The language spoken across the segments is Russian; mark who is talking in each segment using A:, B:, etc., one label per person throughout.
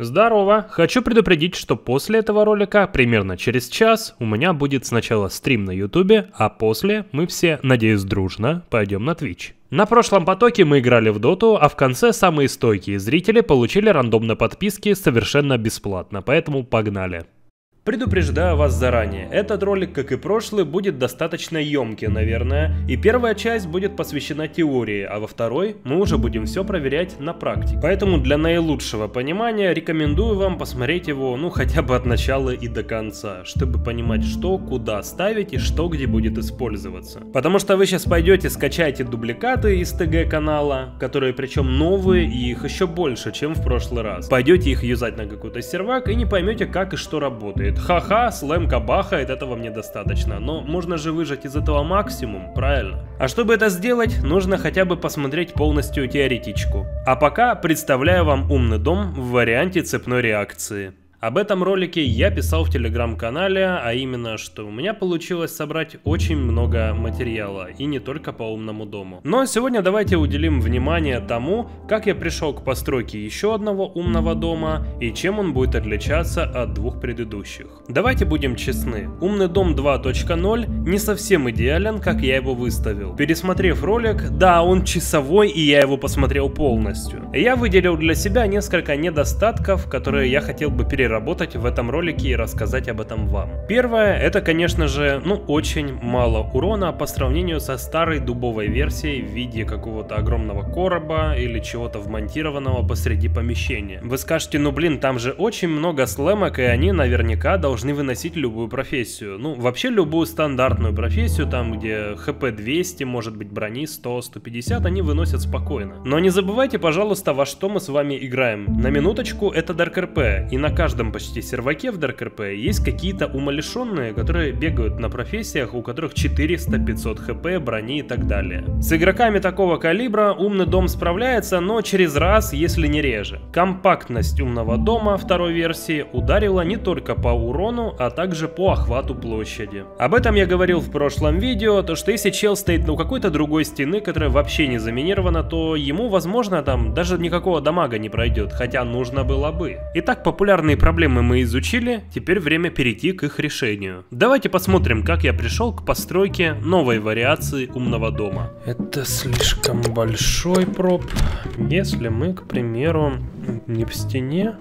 A: Здорово! Хочу предупредить, что после этого ролика, примерно через час, у меня будет сначала стрим на ютубе, а после мы все, надеюсь, дружно пойдем на Twitch. На прошлом потоке мы играли в доту, а в конце самые стойкие зрители получили рандомные подписки совершенно бесплатно, поэтому погнали. Предупреждаю вас заранее, этот ролик, как и прошлый, будет достаточно емкий, наверное, и первая часть будет посвящена теории, а во второй мы уже будем все проверять на практике. Поэтому для наилучшего понимания рекомендую вам посмотреть его, хотя бы от начала и до конца, чтобы понимать, что, куда ставить и что где будет использоваться. Потому что вы сейчас пойдете, скачаете дубликаты из ТГ канала, которые причем новые и их еще больше, чем в прошлый раз. Пойдете их юзать на какой-то сервак и не поймете, как и что работает. Ха-ха, слэмка бахает, этого мне достаточно, но можно же выжать из этого максимум, правильно? А чтобы это сделать, нужно хотя бы посмотреть полностью теоретичку. А пока представляю вам умный дом в варианте цепной реакции. Об этом ролике я писал в телеграм-канале, а именно, что у меня получилось собрать очень много материала, и не только по умному дому. Но сегодня давайте уделим внимание тому, как я пришел к постройке еще одного умного дома, и чем он будет отличаться от двух предыдущих. Давайте будем честны, умный дом 2.0 не совсем идеален, как я его выставил. Пересмотрев ролик, да, он часовой, и я его посмотрел полностью. Я выделил для себя несколько недостатков, которые я хотел бы переработать в этом ролике и рассказать об этом вам. Первое, это, конечно же, очень мало урона по сравнению со старой дубовой версией в виде какого-то огромного короба или чего-то вмонтированного посреди помещения. Вы скажете, там же очень много слэмок, и они наверняка должны выносить любую профессию. Вообще любую стандартную профессию, там где хп 200, может быть брони 100, 150, они выносят спокойно. Но не забывайте, пожалуйста, во что мы с вами играем. На минуточку, это Dark RP, и на каждом почти серваке в Dark RP есть какие-то умалишенные, которые бегают на профессиях, у которых 400-500 хп, брони и так далее. С игроками такого калибра умный дом справляется, но через раз, если не реже. Компактность умного дома второй версии ударила не только по урону, а также по охвату площади. Об этом я говорил в прошлом видео, то что если чел стоит у какой-то другой стены, которая вообще не заминирована, то ему, возможно, там даже никакого дамага не пройдет, хотя нужно было бы. Итак, популярные проблемы мы изучили, теперь время перейти к их решению. Давайте посмотрим, как я пришел к постройке новой вариации умного дома. Это слишком большой проб. Если мы, к примеру, не в стене,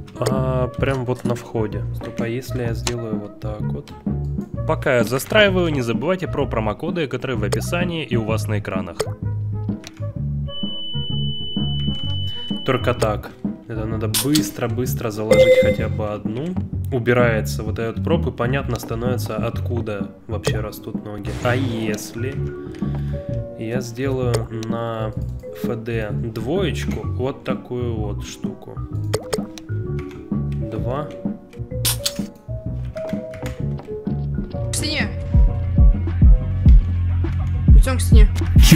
A: а прям вот на входе. Стоп, а если я сделаю вот так вот? Пока я застраиваю, не забывайте про промокоды, которые в описании и у вас на экранах. Только так. Это надо быстро-быстро заложить хотя бы одну. Убирается вот этот проб, и понятно становится, откуда вообще растут ноги. А если я сделаю на ФД двоечку вот такую вот штуку. 2.
B: К стене. Лицом к стене.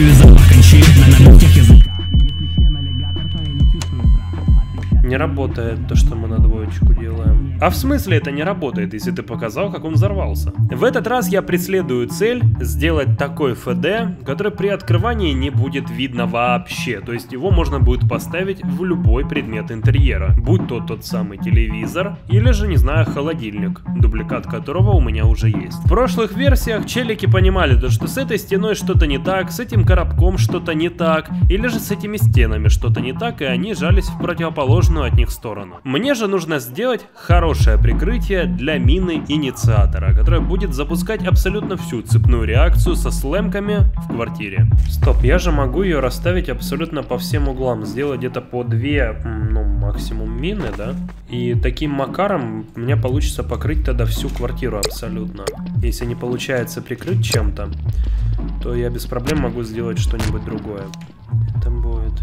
A: Не работает то, что мы на двоечку делаем. А в смысле это не работает, если ты показал, как он взорвался? В этот раз я преследую цель сделать такой ФД, который при открывании не будет видно вообще. То есть его можно будет поставить в любой предмет интерьера. Будь то тот самый телевизор, или же, не знаю, холодильник, дубликат которого у меня уже есть. В прошлых версиях челики понимали, что с этой стеной что-то не так, с этим коробком что-то не так, или же с этими стенами что-то не так, и они жались в противоположную от них сторону. Мне же нужно сделать хорошее прикрытие для мины инициатора, которая будет запускать абсолютно всю цепную реакцию со слэмками в квартире. Стоп, я же могу ее расставить абсолютно по всем углам, сделать где-то по 2, максимум мины, да? И таким макаром у меня получится покрыть тогда всю квартиру абсолютно. Если не получается прикрыть чем-то, то я без проблем могу сделать что-нибудь другое. Это будет...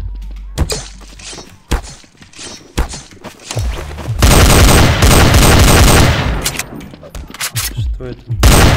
A: Что это?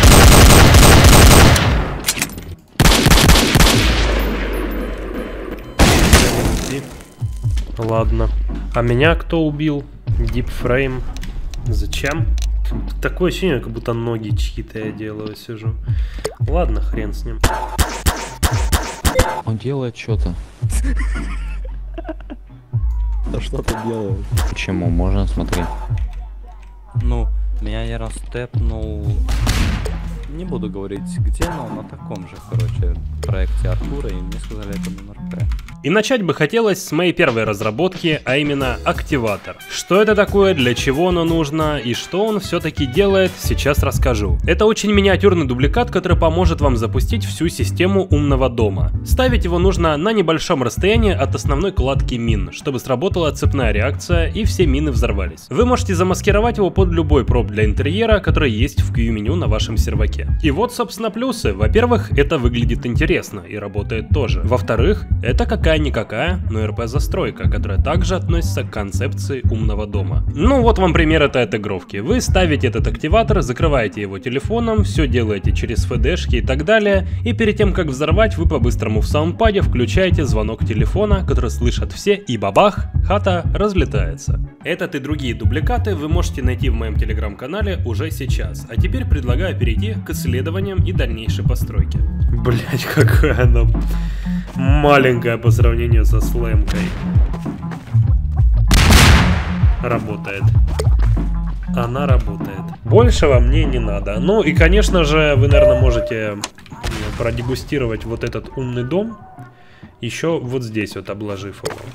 A: Ладно. А меня кто убил? Дипфрейм. Зачем? Такое ощущение, как будто ноги чьи-то я делаю, сижу. Ладно, хрен с ним.
C: Он делает что-то. что-то делает.
D: Почему? Можно смотреть.
C: Ну, меня не раз тэпнул. Не буду говорить где, но на таком же, короче, проекте Артура, и мне сказали, это МНРП.
A: И начать бы хотелось с моей первой разработки, а именно активатор. Что это такое, для чего оно нужно и что он все-таки делает, сейчас расскажу. Это очень миниатюрный дубликат, который поможет вам запустить всю систему умного дома. Ставить его нужно на небольшом расстоянии от основной кладки мин, чтобы сработала цепная реакция и все мины взорвались. Вы можете замаскировать его под любой проб для интерьера, который есть в Q-меню на вашем серваке. И вот, собственно, плюсы. Во-первых, это выглядит интересно и работает тоже. Во-вторых, это какая-никакая, но РП-застройка, которая также относится к концепции умного дома. Ну вот вам пример этой отыгровки. Вы ставите этот активатор, закрываете его телефоном, все делаете через ФДшки и так далее, и перед тем, как взорвать, вы по-быстрому в саундпаде включаете звонок телефона, который слышат все, и бабах, хата разлетается. Этот и другие дубликаты вы можете найти в моем телеграм-канале уже сейчас. А теперь предлагаю перейти к исследованиям и дальнейшей постройке. Блять, какая она маленькая по сравнению со слэмкой. Работает. Она работает. Большего мне не надо. Ну и, конечно же, вы, наверное, можете продегустировать вот этот умный дом, еще вот здесь вот обложив его.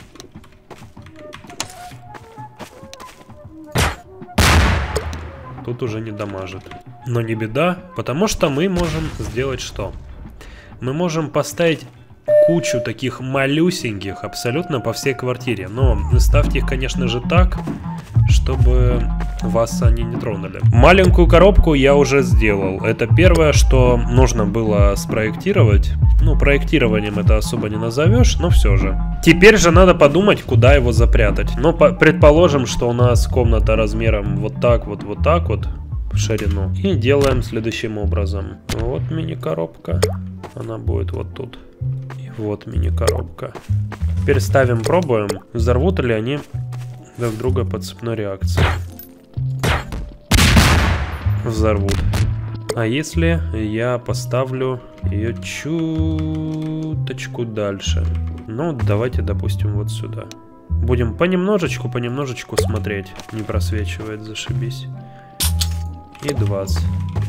A: Тут уже не дамажит. Но не беда, потому что мы можем сделать что? Мы можем поставить кучу таких малюсеньких абсолютно по всей квартире. Но ставьте их, конечно же, так, чтобы вас они не тронули. Маленькую коробку я уже сделал. Это первое, что нужно было спроектировать. Ну, проектированием это особо не назовешь, но все же. Теперь же надо подумать, куда его запрятать. Но предположим, что у нас комната размером вот так вот в ширину. И делаем следующим образом. Вот мини-коробка. Она будет вот тут. И вот мини-коробка. Теперь ставим, пробуем, взорвут ли они друг друга по цепной реакции. Взорвут. А если я поставлю ее чуточку дальше? Ну, давайте, допустим, вот сюда. Будем понемножечку смотреть. Не просвечивает, зашибись. И 20.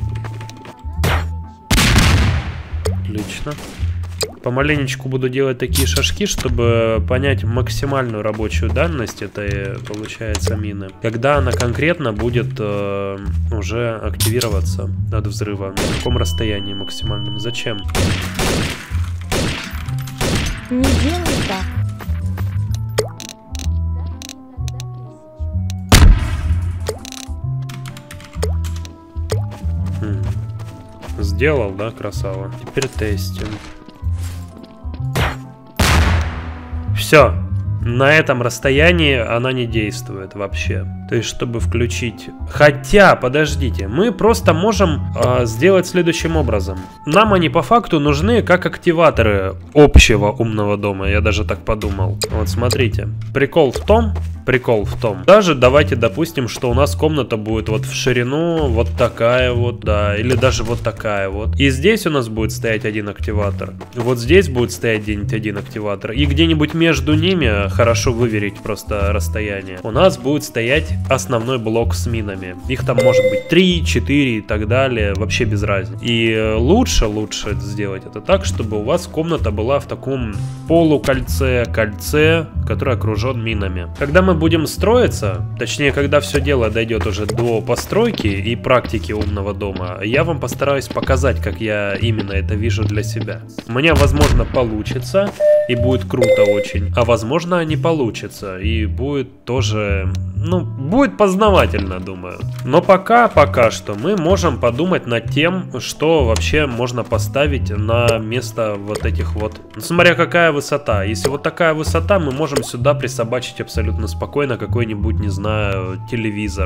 A: Отлично. Помаленечку буду делать такие шажки, чтобы понять максимальную рабочую дальность этой, получается, мины. Когда она конкретно будет уже активироваться от взрыва. На каком расстоянии максимальном? Зачем?
E: Не делай так.
A: Сделал, да, красава? Теперь тестим. Все. На этом расстоянии она не действует вообще. То есть, чтобы включить... Хотя, подождите, мы просто можем сделать следующим образом. Нам они по факту нужны как активаторы общего умного дома. Я даже так подумал. Вот смотрите. Прикол в том... Даже давайте допустим, что у нас комната будет вот в ширину вот такая вот, да, или даже вот такая вот. И здесь у нас будет стоять один активатор. Вот здесь будет стоять где-нибудь один активатор. И где-нибудь между ними, хорошо выверить просто расстояние, у нас будет стоять основной блок с минами. Их там может быть 3, 4 и так далее, вообще без разницы. И лучше сделать это так, чтобы у вас комната была в таком полукольце, которое окружен минами. Когда мы будем строиться, точнее, когда все дело дойдет уже до постройки и практики умного дома, я вам постараюсь показать, как я именно это вижу для себя. У меня, возможно, получится и будет круто очень, а возможно, не получится и будет тоже, ну, будет познавательно, думаю. Но пока что мы можем подумать над тем, что вообще можно поставить на место вот этих вот. Смотря какая высота. Если вот такая высота, мы можем сюда присобачить абсолютно спокойно какой-нибудь, не знаю, телевизор.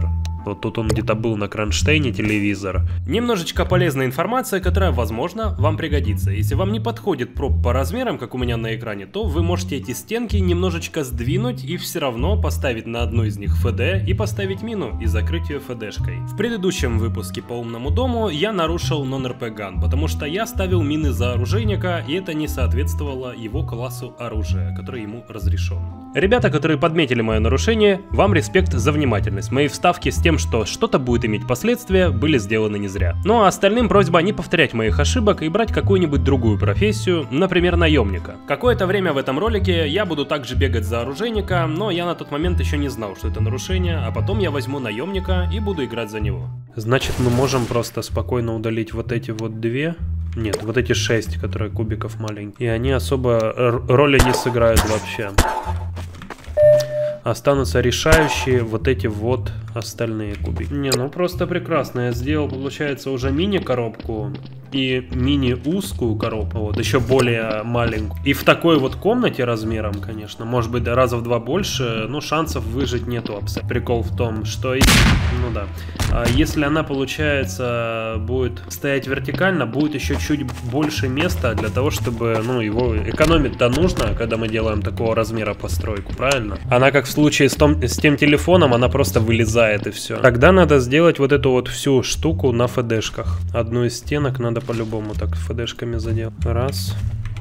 A: Вот тут он где-то был на кронштейне, телевизор. Немножечко полезная информация, которая, возможно, вам пригодится. Если вам не подходит проб по размерам, как у меня на экране, то вы можете эти стенки немножечко сдвинуть и все равно поставить на одну из них ФД и поставить мину и закрыть ее ФДшкой. В предыдущем выпуске по умному дому я нарушил non-RP gun, потому что я ставил мины за оружейника, и это не соответствовало его классу оружия, который ему разрешен. Ребята, которые подметили мое нарушение, вам респект за внимательность. Мои вставки с тем, что что-то будет иметь последствия, были сделаны не зря. Ну а остальным просьба не повторять моих ошибок и брать какую-нибудь другую профессию, например, наемника. Какое-то время в этом ролике я буду также бегать за оружейника, но я на тот момент еще не знал, что это нарушение, а потом я возьму наемника и буду играть за него. Значит, мы можем просто спокойно удалить вот эти вот две. Нет, вот эти 6, которые кубиков маленькие. И они особо роли не сыграют вообще. Останутся решающие вот эти вот остальные кубики. Не, ну просто прекрасно. Я сделал, получается, уже мини-коробку и мини-узкую коробку. Вот, еще более маленькую. И в такой вот комнате размером, конечно, может быть, раза в 2 больше, но шансов выжить нету абсолютно. Прикол в том, что... Ну да. Если она, получается, будет стоять вертикально, будет еще чуть больше места для того, чтобы, ну, его экономить-то нужно, когда мы делаем такого размера постройку, правильно? Она, как в случае с тем телефоном, она просто вылезает и все. Тогда надо сделать вот эту вот всю штуку на ФДшках. Одну из стенок надо по-любому так ФДшками заделать. Раз.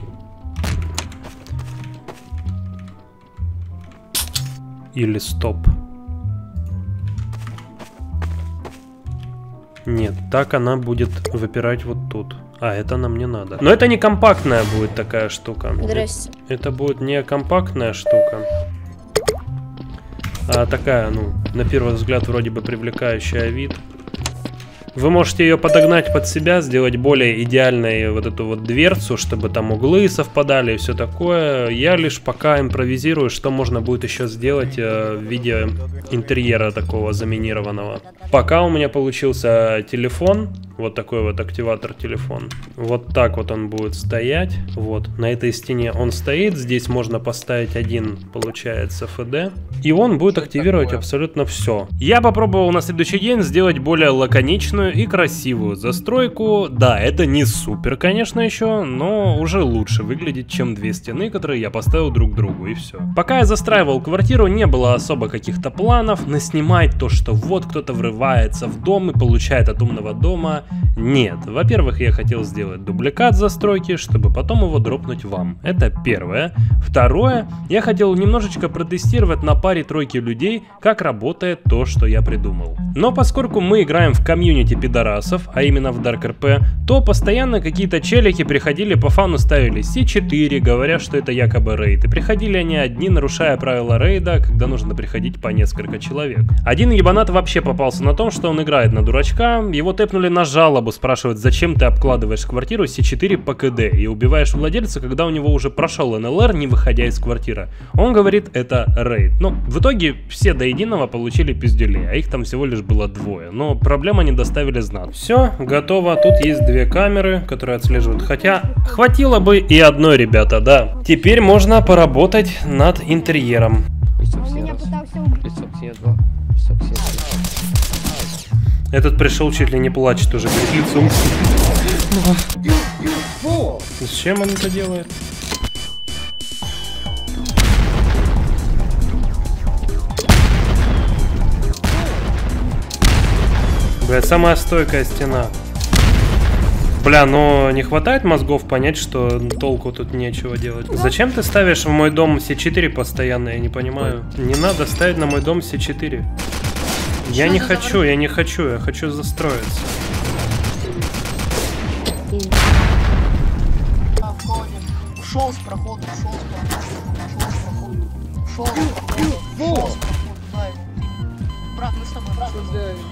A: Или стоп. Нет, так она будет выпирать вот тут. А, это нам не надо. Но это не компактная будет такая штука.
E: Здрасте.
A: Это будет не компактная штука. А такая, ну, на первый взгляд, вроде бы привлекающая вид. Вы можете ее подогнать под себя, сделать более идеальной вот эту вот дверцу, чтобы там углы совпадали и все такое. Я лишь пока импровизирую, что можно будет еще сделать в виде интерьера такого заминированного. Пока у меня получился телефон, вот такой вот активатор телефон. Вот так вот он будет стоять. Вот, на этой стене он стоит. Здесь можно поставить один, получается, ФД. И он будет активировать абсолютно все. Я попробовал на следующий день сделать более лаконичную и красивую застройку. Да, это не супер, конечно, еще, но уже лучше выглядит, чем две стены, которые я поставил друг к другу, и все. Пока я застраивал квартиру, не было особо каких-то планов наснимать то, что вот кто-то врывается в дом и получает от умного дома. Нет, во-первых, я хотел сделать дубликат застройки, чтобы потом его дропнуть вам. Это первое. Второе, я хотел немножечко протестировать на паре-тройке людей, как работает то, что я придумал. Но поскольку мы играем в комьюнити пидорасов, а именно в Dark RP, то постоянно какие-то челики приходили по фану, ставили C4, говоря, что это якобы рейд. И приходили они одни, нарушая правила рейда, когда нужно приходить по несколько человек. Один ебанат вообще попался на том, что он играет на дурачка, его тэпнули на жалобу, спрашивают, зачем ты обкладываешь квартиру C4 по КД и убиваешь владельца, когда у него уже прошел НЛР, не выходя из квартиры. Он говорит, это рейд. Ну, в итоге все до единого получили пиздюлей, а их там всего лишь было 2, но проблем они доставили знатно. Все, готово, тут есть 2 камеры, которые отслеживают, хотя хватило бы и одной, ребята, да. Теперь можно поработать над интерьером. Этот пришел чуть ли не плачет уже перед лицом. Зачем он это делает? Блядь, самая стойкая стена. Бля, но не хватает мозгов понять, что толку тут нечего делать. Зачем ты ставишь в мой дом C4 постоянно, я не понимаю. Не надо ставить на мой дом C4. Я не хочу, я хочу застроиться.
B: Ушел с прохода, ушел. Брат, мы с тобой, брат.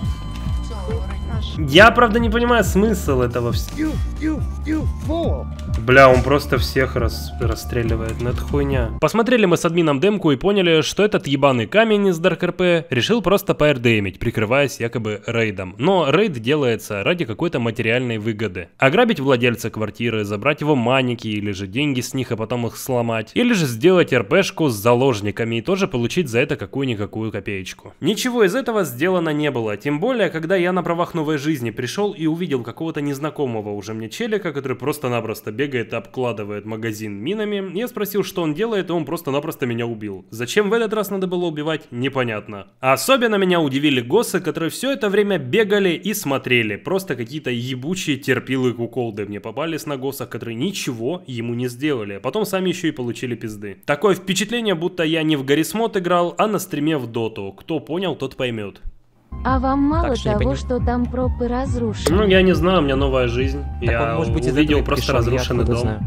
A: Я, правда, не понимаю смысл этого всего. Бля, он просто всех расстреливает, ну это хуйня. Посмотрели мы с админом демку и поняли, что этот ебаный камень из Dark RP решил просто по-РДМить, прикрываясь якобы рейдом. Но рейд делается ради какой-то материальной выгоды. Ограбить владельца квартиры, забрать его маники или же деньги с них, а потом их сломать. Или же сделать РПшку с заложниками и тоже получить за это какую-никакую копеечку. Ничего из этого сделано не было, тем более, когда я на правах новой жизни пришел и увидел какого-то незнакомого уже мне челика, который просто-напросто бегает и обкладывает магазин минами. Я спросил, что он делает, и он просто-напросто меня убил. Зачем в этот раз надо было убивать, непонятно. А особенно меня удивили госсы, которые все это время бегали и смотрели. Просто какие-то ебучие терпилы куколды мне попались на госсах, которые ничего ему не сделали. А потом сами еще и получили пизды. Такое впечатление, будто я не в Гаррисмод играл, а на стриме в доту. Кто понял, тот поймет.
E: А вам мало
C: Так что
E: того, что там пропы разрушены?
A: Ну, я не знаю, у меня новая жизнь.
C: Так
A: Я
C: он, может быть, из
A: увидел
C: этого
A: просто
C: пришел, я
A: разрушенный
C: откуда
A: дом.
C: знаю.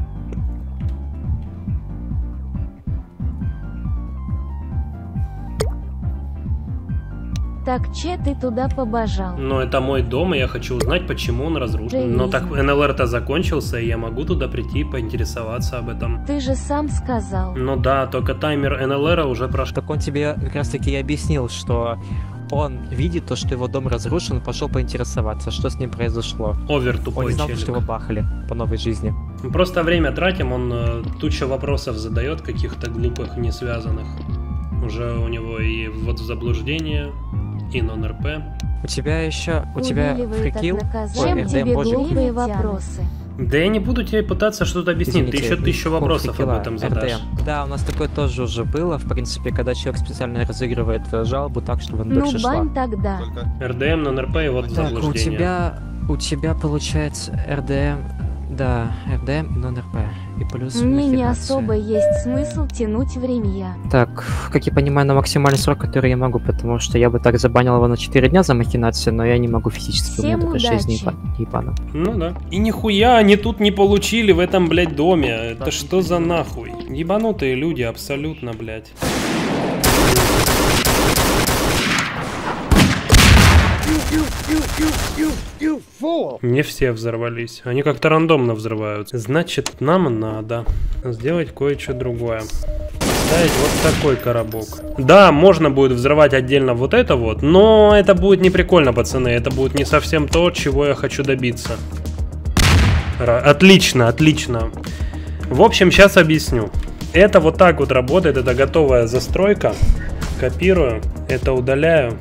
E: Так че ты туда побежал?
A: Но это мой дом, и я хочу узнать, почему он разрушен. Но так НЛР-то закончился, и я могу туда прийти и поинтересоваться об этом.
E: Ты же сам сказал.
A: Ну да, только таймер НЛР уже прошел.
C: Так он тебе как раз таки и объяснил, что он видит то, что его дом разрушен, пошел поинтересоваться, что с ним произошло.
A: Овер
C: Он
A: тупой
C: не знал,
A: челик.
C: что его бахали по новой жизни.
A: Мы просто время тратим, он туча вопросов задает, каких-то глупых, не связанных. Уже у него и вот заблуждение, и нон-РП.
C: У тебя еще, у тебя
E: Увиливает от
C: фрикил?
E: наказания.
C: Ой,
E: Зачем тебе
C: божик.
E: глупые вопросы?
A: Да я не буду тебе пытаться что-то объяснить, ты еще тысячу вопросов об этом задашь.
C: Да, у нас такое тоже уже было, в принципе, когда человек специально разыгрывает жалобу так, чтобы она
E: Ну
C: дольше шла.
E: бань тогда.
A: РДМ, нон-РП и вот
C: Так,
A: заблуждение.
C: у тебя получается РДМ, да, РДМ и нон-РП. И плюс
E: Мне не
C: махинация.
E: особо есть смысл тянуть время.
C: Так, как я понимаю, на максимальный срок, который я могу, потому что я бы так забанил его на 4 дня за махинацию, но я не могу физически, у меня
E: Всем
C: только 6 дней
E: удачи.
C: ебано.
A: Ну да. И нихуя они тут не получили в этом, блядь, доме. Это что за нахуй? Ебанутые люди, абсолютно, блядь. Не все взорвались. Они как-то рандомно взрываются. Значит, нам надо сделать кое-что другое. Поставить вот такой коробок. Да, можно будет взрывать отдельно вот это вот, но это будет не прикольно, пацаны. Это будет не совсем то, чего я хочу добиться. Отлично, отлично. В общем, сейчас объясню. Это вот так вот работает. Это готовая застройка. Копирую. Это удаляю.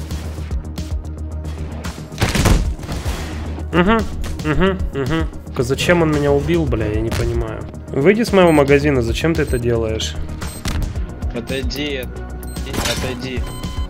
A: Угу. Зачем он меня убил, бля, я не понимаю. Выйди с моего магазина, зачем ты это делаешь?
F: Отойди, отойди.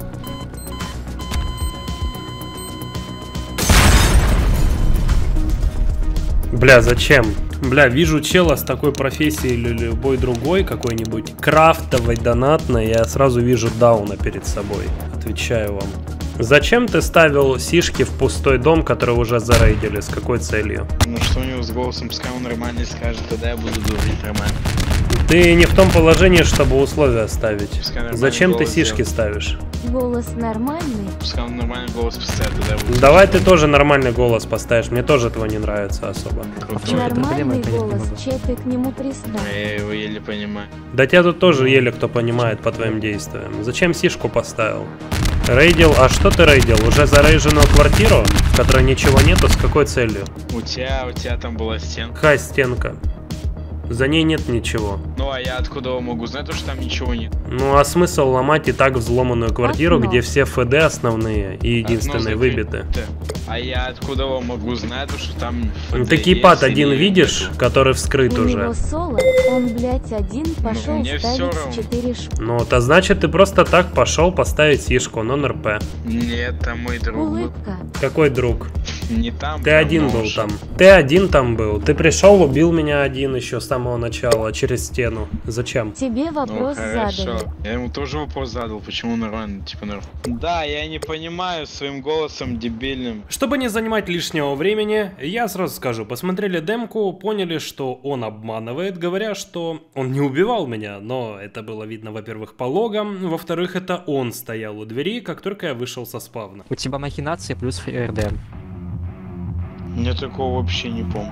A: Бля, зачем? Бля, вижу чела с такой профессией или любой другой, какой-нибудь крафтовой, донатной, я сразу вижу дауна перед собой. Отвечаю вам. Зачем ты ставил сишки в пустой дом, который уже зарейдили? С какой целью?
F: Ну что у него с голосом, пускай он нормально скажет, тогда я буду говорить нормально.
A: Ты не в том положении, чтобы условия ставить.
F: Пускай нормальный
A: Зачем ты
F: голос
A: сишки
F: сделает.
A: ставишь?
E: Голос нормальный.
F: Пускай он нормальный голос поставит, тогда я буду.
A: Давай ты тоже нормальный голос поставишь, мне тоже этого не нравится особо.
E: Нормальный
C: это
E: голос,
C: проблема.
E: че ты к нему пристал?
F: Я его еле понимаю.
A: Да тебя тут тоже еле кто понимает по твоим действиям. Зачем сишку поставил? Рейдил, а что ты рейдил? Уже зарейженную квартиру, в которой ничего нету, с какой целью?
F: У тебя там была стенка.
A: Какая стенка? За ней нет ничего.
F: Ну а я откуда могу знать, что там ничего нет?
A: Ну а смысл ломать и так взломанную квартиру,
E: Окно.
A: где все ФД основные и единственные
F: Окно
A: выбиты?
F: закрыто. А я откуда могу знать, что там...
A: Ну,
F: ФД
A: ты кейпад
F: есть
A: один
F: или
A: видишь,
F: нету?
A: который вскрыт
E: У
A: уже?
E: него соло, он, блядь, один пошел
F: мне всё
E: ставить
F: равно.
E: 4 шпы.
A: Ну, это значит, ты просто так пошел поставить сишку, нон-РП.
F: Нет, там мой друг был.
E: Улыбка.
A: Какой друг?
F: Не там.
A: Ты
F: там,
A: один
F: но
A: был
F: уже.
A: там. Ты один там был. Ты пришел, убил меня один еще с самого начала, через стену. Зачем?
E: Тебе
F: Ну
E: вопрос
F: хорошо.
E: задали.
F: Я ему тоже вопрос задал, почему нормально, типа нормально. Да, я не понимаю своим голосом дебильным.
A: Чтобы не занимать лишнего времени, я сразу скажу, посмотрели демку, поняли, что он обманывает, говоря, что он не убивал меня, но это было видно, во-первых, по логам, во-вторых, это он стоял у двери, как только я вышел со спавна.
C: У тебя махинация плюс РДМ.
F: Я такого вообще не помню.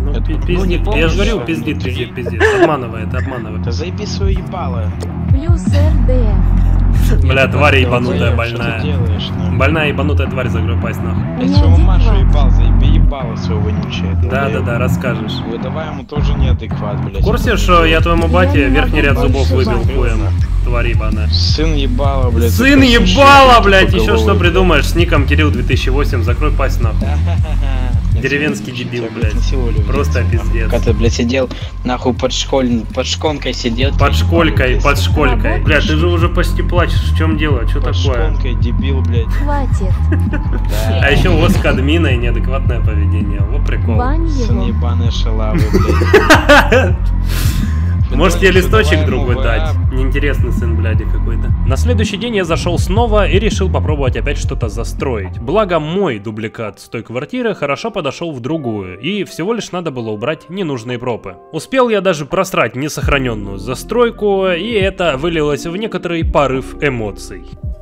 A: Ну,
F: Это-
A: пиздит.
F: помнишь,
A: Я же говорил,
F: что?
A: пиздит. Обманывает.
F: Да заеби свое ебало.
E: Плюс РД.
A: Бля, тварь
F: Что
A: ебанутая,
F: ты
A: больная.
F: делаешь, нахуй?
A: Больная ебанутая тварь, закрой пасть нахуй.
F: Я своего Машу
E: Неадекват.
F: ебал, заеби ебало своего вонючее.
A: Да, расскажешь.
F: Выдавай ему тоже неадекват, блядь.
A: В курсе, что я твоему бате
E: Я не
A: верхний
E: могу
A: ряд зубов
E: больше
A: выбил
E: жать.
A: хуем? Тварь ебаная.
F: Сын ебала, блядь.
A: Сын
F: такой
A: ебала,
F: сущий,
A: блядь,
F: типа
A: еще что
F: головой,
A: придумаешь с ником Кирилл 2008, закрой пасть нахуй.
F: блядь.
A: Деревенский
F: Тебя,
A: дебил,
F: блядь,
A: блядь.
F: насиловали в
A: Просто
F: детстве, нахуй.
A: пиздец.
F: Когда ты, блядь, сидел, нахуй, под шконкой сидел.
A: Под
F: ты
A: школькой,
F: ебал,
A: под
F: блядь.
A: школькой. Бля, ты же уже почти плачешь, в чем дело, что
F: Под
A: такое?
F: шконкой, дебил, блядь.
E: Хватит.
F: Да.
A: А еще у вас админа и неадекватное поведение. Вот прикол.
E: Бань
F: Сын
E: его.
F: ебаной шалавы, блядь.
A: Может тебе листочек
F: Давай
A: другой
F: ему
A: дать?
F: ВА.
A: Неинтересный сын бляди какой-то. На следующий день я зашел снова и решил попробовать опять что-то застроить. Благо мой дубликат с той квартиры хорошо подошел в другую, и всего лишь надо было убрать ненужные пропы. Успел я даже просрать несохраненную застройку, и это вылилось в некоторый порыв эмоций.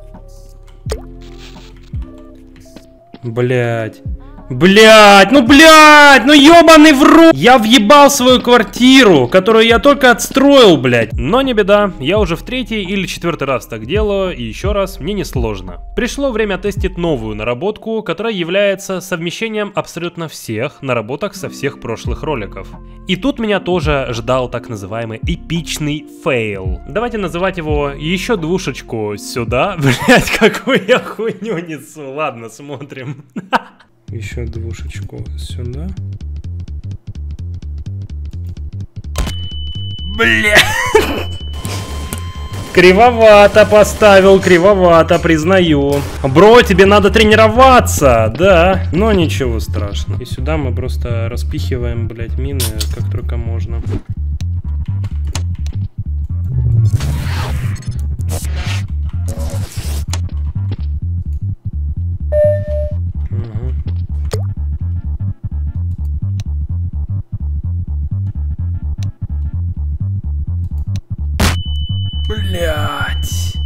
A: Блять. Блять, ну ёбаный в рот! Я въебал свою квартиру, которую я только отстроил, блять. Но не беда, я уже в третий или четвертый раз так делаю, и еще раз мне не сложно. Пришло время тестить новую наработку, которая является совмещением абсолютно всех наработок со всех прошлых роликов. И тут меня тоже ждал так называемый эпичный фейл. Давайте называть его еще двушечку сюда. Блять, какую я хуйню несу. Ладно, смотрим. Еще двушечку сюда. Бля! Кривовато поставил, кривовато, признаю. Бро, тебе надо тренироваться, да. Но ничего страшного. И сюда мы просто распихиваем, блять, мины, как только можно. Блять.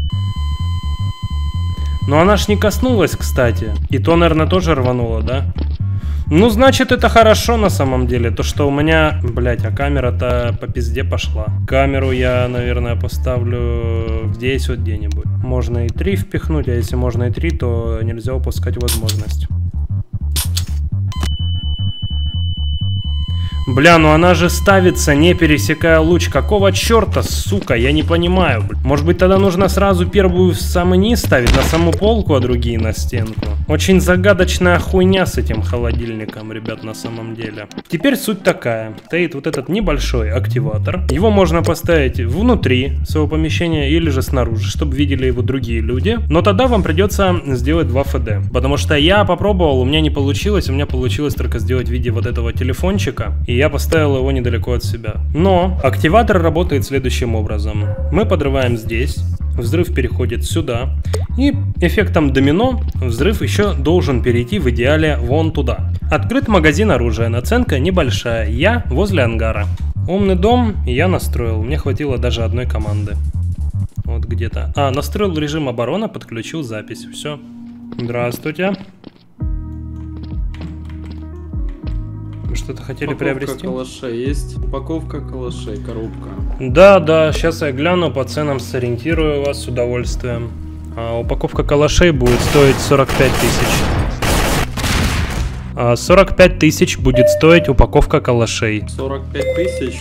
A: Но она ж не коснулась, кстати. И то, наверное, тоже рвануло, да? Ну, значит, это хорошо на самом деле. То, что у меня... Блять, а камера-то по пизде пошла. Камеру я, наверное, поставлю здесь вот где-нибудь. Можно и 3 впихнуть, а если можно и 3, то нельзя упускать возможность. Бля, ну она же ставится, не пересекая луч. Какого черта, сука, я не понимаю. Может быть, тогда нужно сразу первую в самый низ ставить, на саму полку, а другие на стенку. Очень загадочная хуйня с этим холодильником, ребят, на самом деле. Теперь суть такая. Стоит вот этот небольшой активатор. Его можно поставить внутри своего помещения или же снаружи, чтобы видели его другие люди. Но тогда вам придется сделать 2 ФД. Потому что я попробовал, у меня не получилось. У меня получилось только сделать в виде вот этого телефончика. И я поставил его недалеко от себя. Но активатор работает следующим образом. Мы подрываем здесь, взрыв переходит сюда, и эффектом домино взрыв еще должен перейти в идеале вон туда. Открыт магазин оружия, наценка небольшая, я возле ангара. Умный дом я настроил, мне хватило даже одной команды. Вот где-то. А, настроил режим обороны, подключил запись, все. Здравствуйте. Вы что-то хотели приобрести?
G: Упаковка калашей есть. Упаковка калашей, коробка.
A: Да, сейчас я гляну, по ценам сориентирую вас с удовольствием. Упаковка калашей будет стоить 45 тысяч. 45 тысяч будет стоить упаковка калашей.
G: 45 тысяч.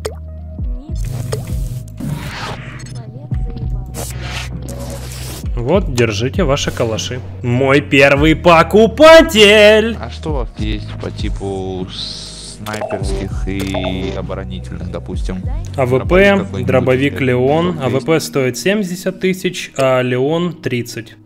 A: Вот, держите ваши калаши. Мой первый покупатель!
H: А что у вас есть по типу снайперских и оборонительных, допустим?
A: АВП, дробовик Леон. АВП стоит 70 тысяч, а Леон 30.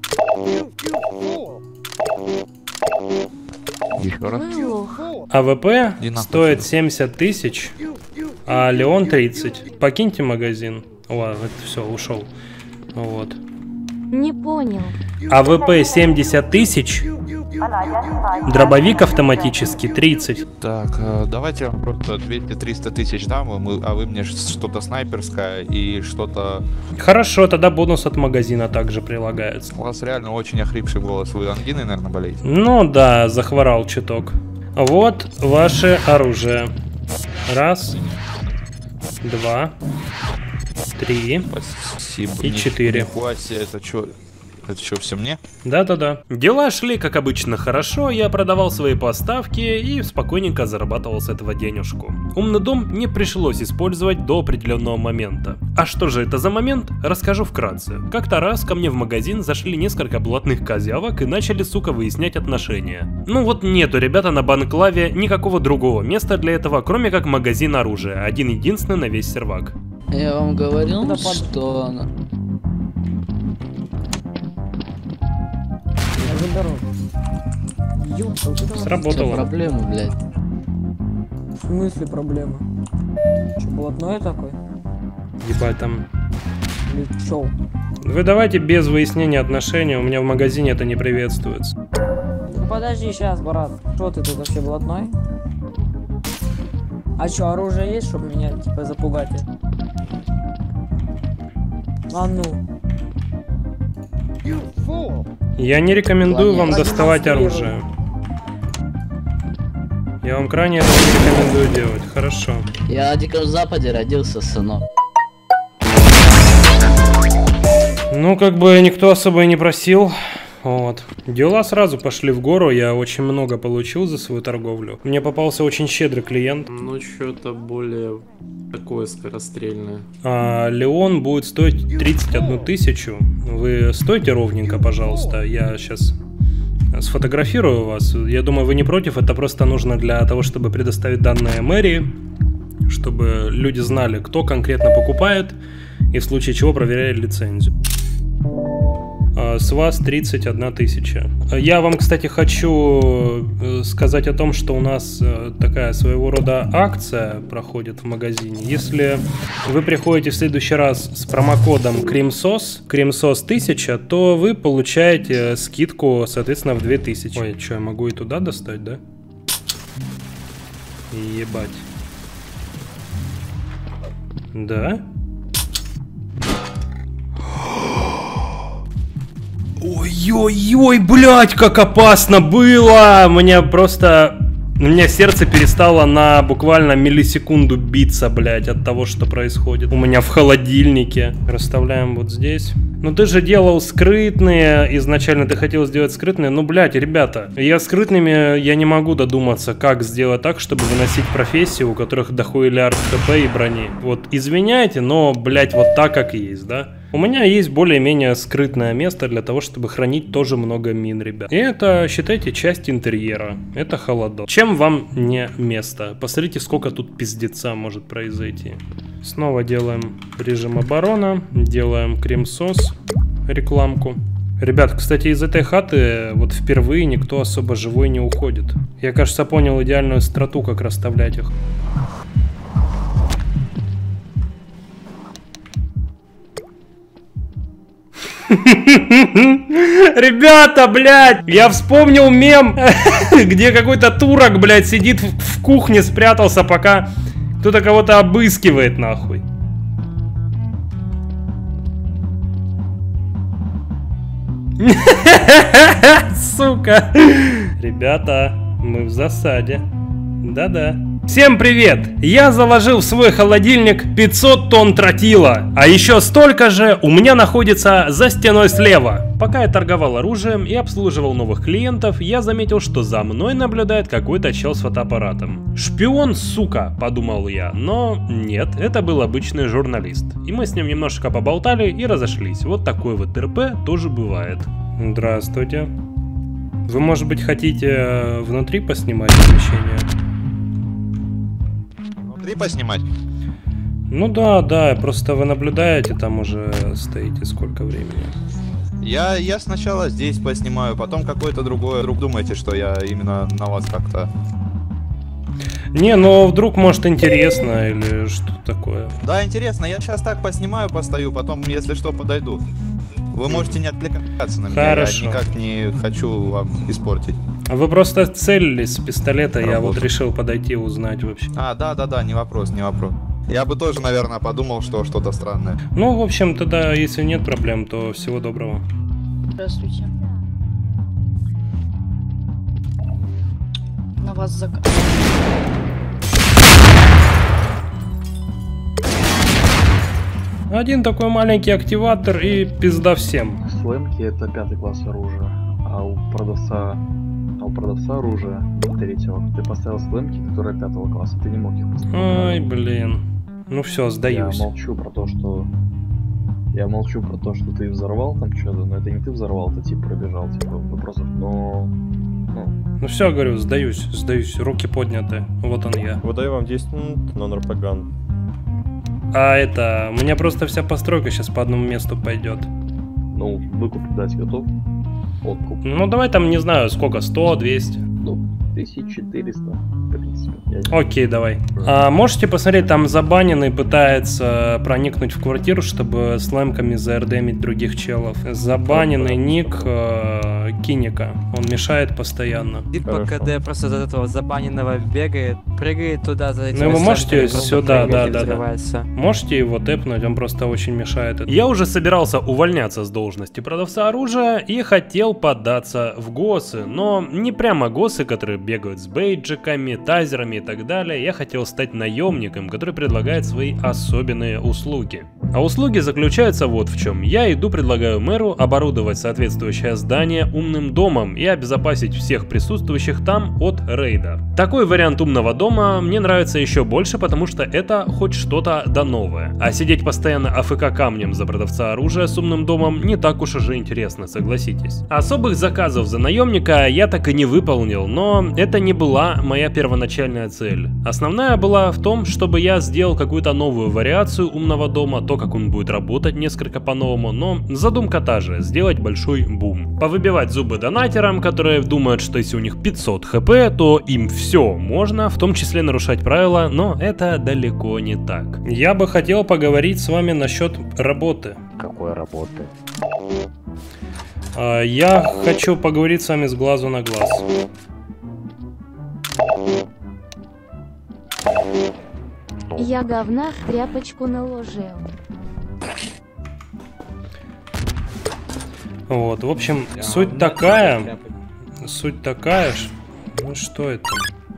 H: Еще раз.
E: Вы лох.
A: АВП
H: Иди нахуй
A: стоит
H: отсюда.
A: 70 тысяч, а Леон 30. Покиньте магазин. Ладно, это все, ушел. Вот.
E: Не понял.
A: АВП 70 тысяч, дробовик автоматический 30.
H: Так, давайте я вам просто 200-300 тысяч дам, а вы мне что-то снайперское и что-то...
A: Хорошо, тогда бонус от магазина также прилагается.
H: У вас реально очень охрипший голос, вы ангиной, наверное, болеете?
A: Ну да, захворал чуток. Вот ваше оружие. Раз, два, три
H: Спасибо.
A: и 4.
H: Нихуя себе, это что? Это что, все мне?
A: Да-да-да. Дела шли, как обычно, хорошо, я продавал свои поставки и спокойненько зарабатывал с этого денежку. Умный дом не пришлось использовать до определенного момента. А что же это за момент, расскажу вкратце. Как-то раз ко мне в магазин зашли несколько блатных козявок и начали, сука, выяснять отношения. Ну вот нету, ребята, на Банклаве никакого другого места для этого, кроме как магазин оружия, один-единственный на весь сервак.
I: Я вам говорил, что...
A: Сработало.
I: Проблема, блядь.
J: В смысле проблема? Че, блатной такой?
A: Ебать там.
J: Или чё?
A: Вы давайте без выяснения отношений, у меня в магазине это не приветствуется.
J: Ну подожди сейчас, брат. Что ты тут вообще блатной? А чё, оружие есть, чтобы меня типа запугать? А ну.
A: Я не рекомендую вам
J: Ладно,
A: доставать оружие. Я вам крайне это не рекомендую делать. Хорошо.
I: Я на Диком Западе родился, сынок.
A: Ну, как бы никто особо и не просил. Вот. Дела сразу пошли в гору, я очень много получил за свою торговлю. Мне попался очень щедрый клиент.
G: Ну, что-то более такое скорострельное.
A: Леон будет стоить 31 тысячу. Вы стойте ровненько, пожалуйста. Я сейчас сфотографирую вас. Я думаю, вы не против. Это просто нужно для того, чтобы предоставить данные мэрии, чтобы люди знали, кто конкретно покупает, и в случае чего проверяли лицензию. С вас 31 тысяча. Я вам, кстати, хочу сказать о том, что у нас такая своего рода акция проходит в магазине. Если вы приходите в следующий раз с промокодом CREAMSAUCE 1000, то вы получаете скидку, соответственно, в 2000. Ой, что, я могу и туда достать, да? Ебать. Да? Ой-ой-ой, блядь, как опасно было! У меня сердце перестало на буквально миллисекунду биться, блядь, от того, что происходит. У меня в холодильнике. Расставляем вот здесь. Ну ты же делал скрытные, изначально ты хотел сделать скрытные. Ну, блядь, ребята, скрытными я не могу додуматься, как сделать так, чтобы выносить профессии, у которых дохуя хп и брони. Вот, извиняйте, но, блядь, вот так как и есть, да? У меня есть более-менее скрытное место для того, чтобы хранить тоже много мин, ребят. И это, считайте, часть интерьера. Это холодок. Чем вам не место? Посмотрите, сколько тут пиздеца может произойти. Снова делаем режим оборона. Делаем CREAMSAUCE рекламку. Ребят, кстати, из этой хаты вот впервые никто особо живой не уходит. Я, кажется, понял идеальную страту, как расставлять их. Ребята, блядь, я вспомнил мем, где какой-то турок, блядь, сидит в кухне, спрятался, пока кто-то кого-то обыскивает, нахуй. Сука. Ребята, мы в засаде. Да-да. Всем привет! Я заложил в свой холодильник 500 тонн тротила, а еще столько же у меня находится за стеной слева. Пока я торговал оружием и обслуживал новых клиентов, я заметил, что за мной наблюдает какой-то чел с фотоаппаратом. Шпион, сука, подумал я, но нет, это был обычный журналист. И мы с ним немножко поболтали и разошлись. Вот такой вот РП тоже бывает. Здравствуйте. Вы, может быть, хотите внутри поснимать помещение?
H: Поснимать?
A: Ну да, просто вы наблюдаете, там уже стоите сколько времени.
H: Я сначала здесь поснимаю, потом какой-то другой. Вдруг думаете, что я именно на вас как-то...
A: Не, ну вдруг, может, интересно или что такое.
H: Да, интересно, я сейчас так поснимаю, постою, потом, если что, подойду. Вы можете не отвлекаться на меня,
A: Хорошо.
H: я никак не хочу вам испортить.
A: Вы просто целились с пистолета, я вот решил подойти узнать вообще.
H: Да, не вопрос, не вопрос. Я бы тоже, наверное, подумал, что что-то странное.
A: Ну, в общем, тогда, если нет проблем, то всего доброго.
B: Здравствуйте. На вас заказ.
A: Один такой маленький активатор и пизда всем.
K: Слэмки это 5 класс оружия, а у продавца оружия 3-го. Ты поставил слэмки, которые 5 класса, ты не мог их поставить.
A: Ай, блин. Ну все, сдаюсь.
K: Я молчу про то, что ты взорвал там что-то, но это не ты взорвал, ты типа пробежал, типа вопросов, но...
A: Ну все, говорю, сдаюсь, руки подняты, вот он я.
L: Выдаю вам 10 минут на нарпаган.
A: А это, у меня просто вся постройка сейчас по одному месту пойдет.
K: Ну, выкуп дать готов? Откуп.
A: Ну давай там, не знаю, сколько, 100, 200?
K: Ну, 1400, в принципе.
A: Окей, давай. А можете посмотреть, там забаненный пытается проникнуть в квартиру, чтобы слэмками заэрдемить других челов. Забаненный ник Киника. Он мешает постоянно.
M: По КД просто от этого забаненного бегает, прыгает туда за этим.
A: Ну вы можете сюда, да. Можете его тэпнуть, он просто очень мешает. Я уже собирался увольняться с должности продавца оружия и хотел податься в ГОСы, но не прямо ГОСы, которые бегают с бейджиками, тайзерами и так далее. Я хотел стать наемником, который предлагает свои особенные услуги. А услуги заключаются вот в чем. Я предлагаю мэру оборудовать соответствующее здание умным домом и обезопасить всех присутствующих там от рейда. Такой вариант умного дома мне нравится еще больше, потому что это хоть что-то да новое. А сидеть постоянно АФК камнем за продавца оружия с умным домом не так уж уже интересно, согласитесь. Особых заказов за наемника я так и не выполнил, но это не была моя первоначальная цель. Основная была в том, чтобы я сделал какую-то новую вариацию умного дома, то как он будет работать несколько по-новому, но задумка та же, сделать большой бум. Повыбивать зубы донатерам, которые думают, что если у них 500 хп, то им все можно, в том числе нарушать правила, но это далеко не так. Я бы хотел поговорить с вами насчет работы.
D: Какой работы?
A: Я хочу поговорить с вами с глазу на глаз.
E: Я говна в тряпочку наложил.
A: Вот, в общем, суть такая, ну что это?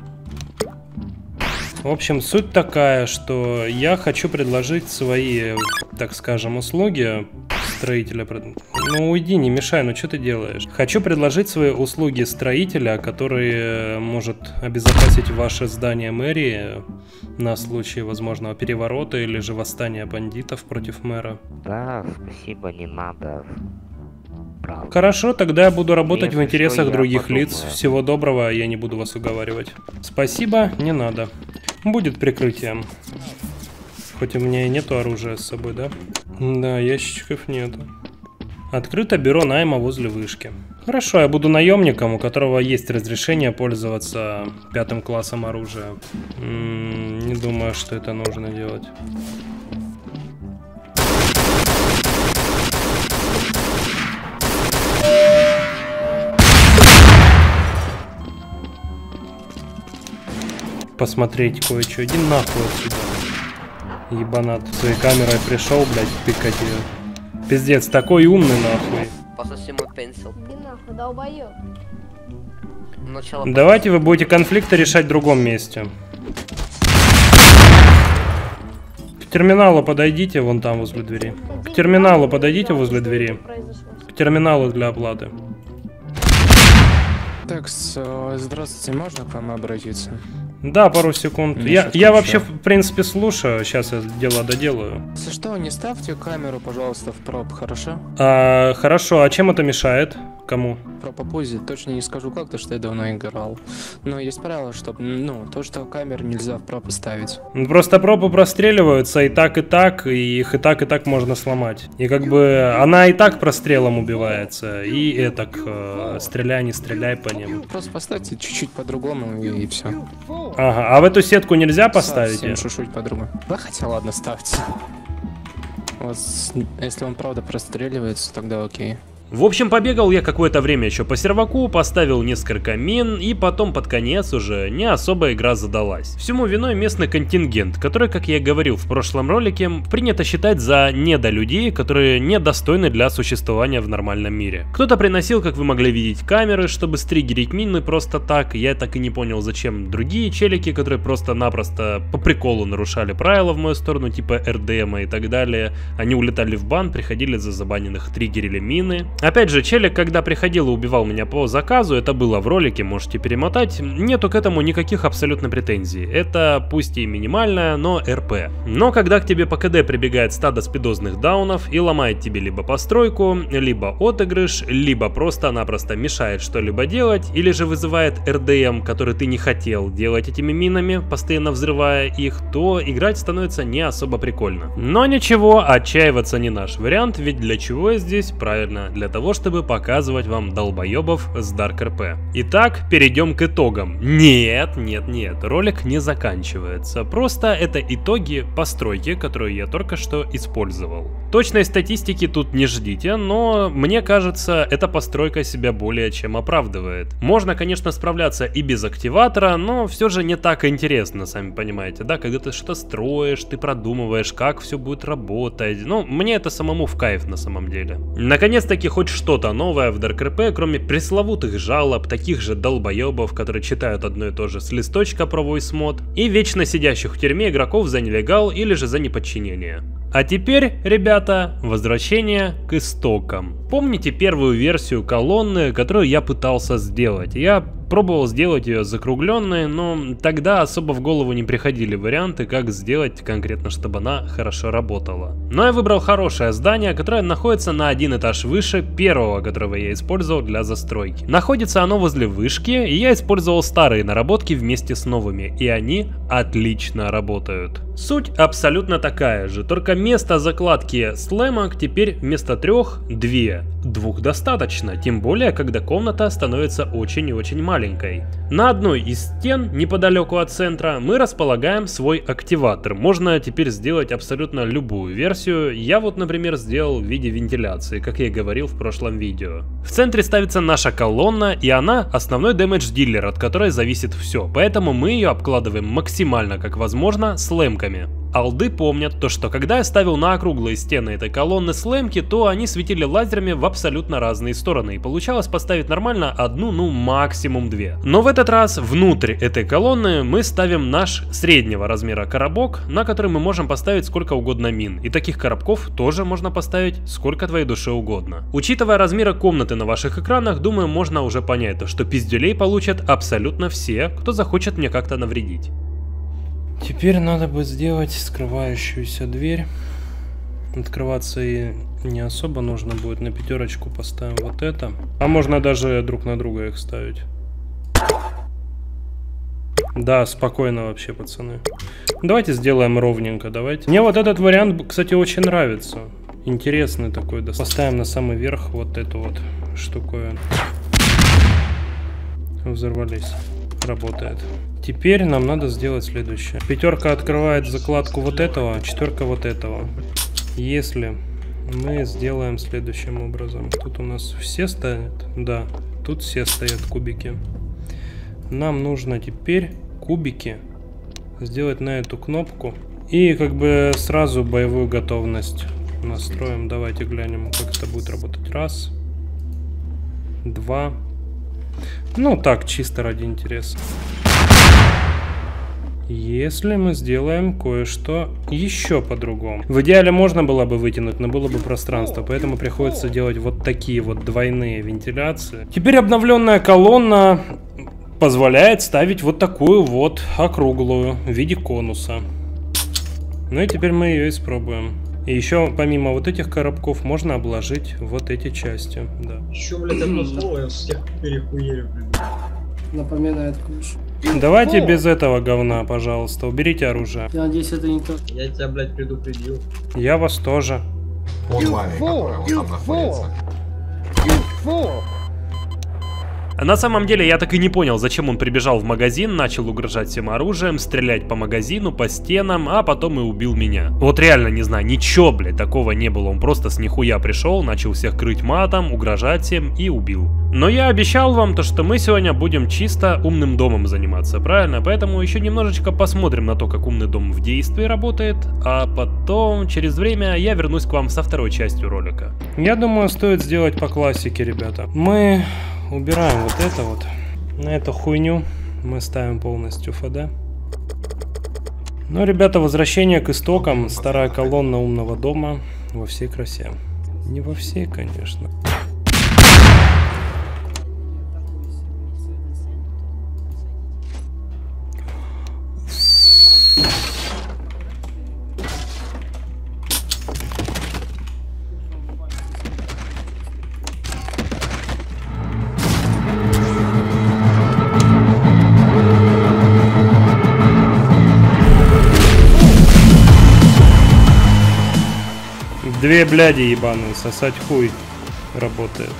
A: В общем, суть такая, что я хочу предложить свои, так скажем, услуги строителя. Ну уйди, не мешай, ну что ты делаешь? Хочу предложить свои услуги строителя, который может обезопасить ваше здание мэрии на случай возможного переворота или же восстания бандитов против мэра.
D: Да, спасибо, не надо. Правда.
A: Хорошо, тогда я буду работать в интересах
D: что,
A: других
D: подумаю.
A: лиц. Всего доброго, я не буду вас уговаривать. Спасибо, не надо. Будет прикрытием. Хоть у меня и нету оружия с собой, да? Да, ящичков нету. Открыто бюро найма возле вышки. Хорошо, я буду наемником, у которого есть разрешение пользоваться 5 классом оружия. Не думаю, что это нужно делать. Посмотреть кое-что. Иди нахуй отсюда. Ебанат. Своей камерой пришел, блядь, пикать ее. Пиздец, такой умный нахуй.
N: Пососи мой пенсил.
E: Иди нахуй, долбоёб.
A: Давайте вы будете конфликты решать в другом месте. К терминалу подойдите, вон там возле двери. К терминалу подойдите возле двери. К терминалу для оплаты.
O: Так, здравствуйте, можно к вам обратиться?
A: Да, пару секунд. Я вообще, в принципе, слушаю. Сейчас я дело доделаю.
O: Если что, не ставьте камеру, пожалуйста, в проб, хорошо?
A: Хорошо, а чем это мешает? Кому?
O: Про попузи точно не скажу как, потому что я давно играл. Но есть правило, чтобы, то, что камеру нельзя в пропы ставить.
A: Просто пропы простреливаются и так, их и так можно сломать. И как бы она и так прострелом убивается, и этак, стреляй, не стреляй по ним.
O: Просто поставьте чуть-чуть по-другому и все.
A: Ага, а в эту сетку нельзя поставить?
O: Совсем чуть-чуть по-другому. Да хотя ладно, ставьте. Вот, если он правда простреливается, тогда окей.
A: В общем, побегал я какое-то время еще по серваку, поставил несколько мин, и потом под конец уже не особо игра задалась. Всему виной местный контингент, который, как я и говорил в прошлом ролике, принято считать за недолюдей, которые недостойны для существования в нормальном мире. Кто-то приносил, как вы могли видеть, камеры, чтобы стригерить мины просто так, я так и не понял, зачем. Другие челики, которые просто-напросто по приколу нарушали правила в мою сторону, типа РДМ и так далее, они улетали в бан, приходили за забаненных, триггерили мины. Опять же, челик, когда приходил и убивал меня по заказу, это было в ролике, можете перемотать, нету к этому никаких абсолютно претензий. Это пусть и минимальная, но РП. Но когда к тебе по КД прибегает стадо спидозных даунов и ломает тебе либо постройку, либо отыгрыш, либо просто-напросто мешает что-либо делать, или же вызывает РДМ, который ты не хотел делать этими минами, постоянно взрывая их, то играть становится не особо прикольно. Но ничего, отчаиваться не наш вариант, ведь для чего я здесь? Правильно, для того, чтобы показывать вам долбоебов с Dark RP. Итак, перейдем к итогам. Нет, ролик не заканчивается. Просто это итоги постройки, которую я только что использовал. Точной статистики тут не ждите, но мне кажется, эта постройка себя более чем оправдывает. Можно, конечно, справляться и без активатора, но все же не так интересно, сами понимаете, да? Когда ты что-то строишь, ты продумываешь, как все будет работать. Ну, мне это самому в кайф на самом деле. Наконец-таки хоть что-то новое в Dark RP, кроме пресловутых жалоб, таких же долбоебов, которые читают одно и то же с листочка про voice mod, и вечно сидящих в тюрьме игроков за нелегал или же за неподчинение. А теперь, ребята, возвращение к истокам. Помните первую версию колонны, которую я пытался сделать? Я пробовал сделать ее закругленной, но тогда особо в голову не приходили варианты, как сделать конкретно, чтобы она хорошо работала. Но я выбрал хорошее здание, которое находится на один этаж выше первого, которого я использовал для застройки. Находится оно возле вышки, и я использовал старые наработки вместе с новыми, и они отлично работают. Суть абсолютно такая же, только место закладки слэмок теперь вместо 3 – 2. 2 достаточно, тем более, когда комната становится очень и очень маленькой. На одной из стен, неподалеку от центра, мы располагаем свой активатор. Можно теперь сделать абсолютно любую версию. Я вот, например, сделал в виде вентиляции, как я и говорил в прошлом видео. В центре ставится наша колонна, и она основной дэмэдж-дилер, от которой зависит все. Поэтому мы ее обкладываем максимально как возможно слэмками. Алды помнят то, что когда я ставил на округлые стены этой колонны слэмки, то они светили лазерами в абсолютно разные стороны, и получалось поставить нормально одну, ну максимум 2. Но в этот раз внутрь этой колонны мы ставим наш среднего размера коробок, на который мы можем поставить сколько угодно мин, и таких коробков тоже можно поставить сколько твоей душе угодно. Учитывая размеры комнаты на ваших экранах, думаю, можно уже понять, что пиздюлей получат абсолютно все, кто захочет мне как-то навредить. Теперь надо бы сделать скрывающуюся дверь. Открываться и не особо нужно будет. На 5 поставим вот это. А можно даже друг на друга их ставить. Да, спокойно вообще, пацаны. Давайте сделаем ровненько, давайте. Мне вот этот вариант, кстати, очень нравится. Интересный такой. Поставим на самый верх вот эту вот штуковину. Взорвались. Работает. Теперь нам надо сделать следующее. 5 открывает закладку вот этого, 4 вот этого. Если мы сделаем следующим образом. Тут у нас все стоят? Да, тут все стоят кубики. Нам нужно теперь кубики сделать на эту кнопку. И как бы сразу боевую готовность настроим. Давайте глянем, как это будет работать. 1, 2. Ну так, чисто ради интереса. Если мы сделаем кое-что еще по-другому. В идеале можно было бы вытянуть, но было бы пространство, поэтому приходится делать вот такие вот двойные вентиляции. Теперь обновленная колонна позволяет ставить вот такую вот округлую в виде конуса. Ну и теперь мы ее испробуем. И еще помимо вот этих коробков можно обложить вот эти части. Да.
N: Еще, блядь, одно слово, я всех перехуерю, блядь. Напоминает ключ.
A: Давайте без этого говна, пожалуйста. Уберите оружие.
N: Я надеюсь, это не то. Я тебя, блядь, предупредил.
A: Я вас тоже. На самом деле я так и не понял, зачем он прибежал в магазин, начал угрожать всем оружием, стрелять по магазину, по стенам, а потом и убил меня. Вот реально не знаю, ничего, блядь, такого не было. Он просто с нихуя пришел, начал всех крыть матом, угрожать всем и убил. Но я обещал вам то, что мы сегодня будем чисто умным домом заниматься, правильно? Поэтому еще немножечко посмотрим на то, как умный дом в действии работает, а потом через время я вернусь к вам со второй частью ролика. Я думаю, стоит сделать по классике, ребята. Мы убираем вот это вот. На эту хуйню мы ставим полностью ФД. Ну, ребята, возвращение к истокам. Старая колонна умного дома во всей красе. Не во всей, конечно. Две бляди ебаные, сосать хуй работает.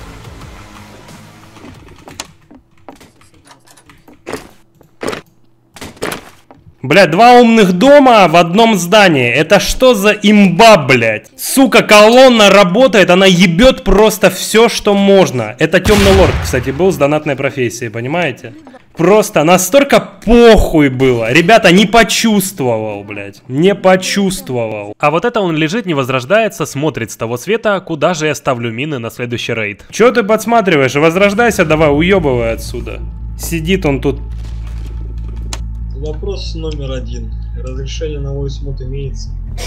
A: Блядь, два умных дома в одном здании. Это что за имба, блядь? Сука, колонна работает, она ебет просто все, что можно. Это темный лорд, кстати, был с донатной профессией, понимаете? Просто настолько похуй было. Ребята, не почувствовал, блядь. Не почувствовал. А вот это он лежит, не возрождается, смотрит с того света, куда же я ставлю мины на следующий рейд. Че ты подсматриваешь? Возрождайся, давай, уебывай отсюда. Сидит он тут.
N: Вопрос номер 1. Разрешение на voice mod имеется?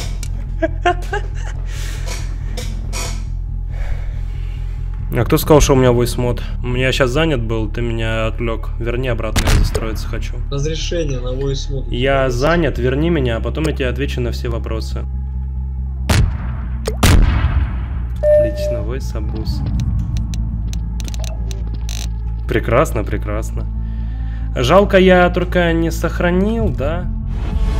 A: А кто сказал, что у меня voice mod? Я сейчас занят был, ты меня отвлек. Верни обратно, я застроиться хочу.
N: Разрешение на voice mod.
A: Я занят, верни меня, а потом я тебе отвечу на все вопросы. Отлично, voice abuse. Прекрасно, прекрасно. Жалко, я только не сохранил, да?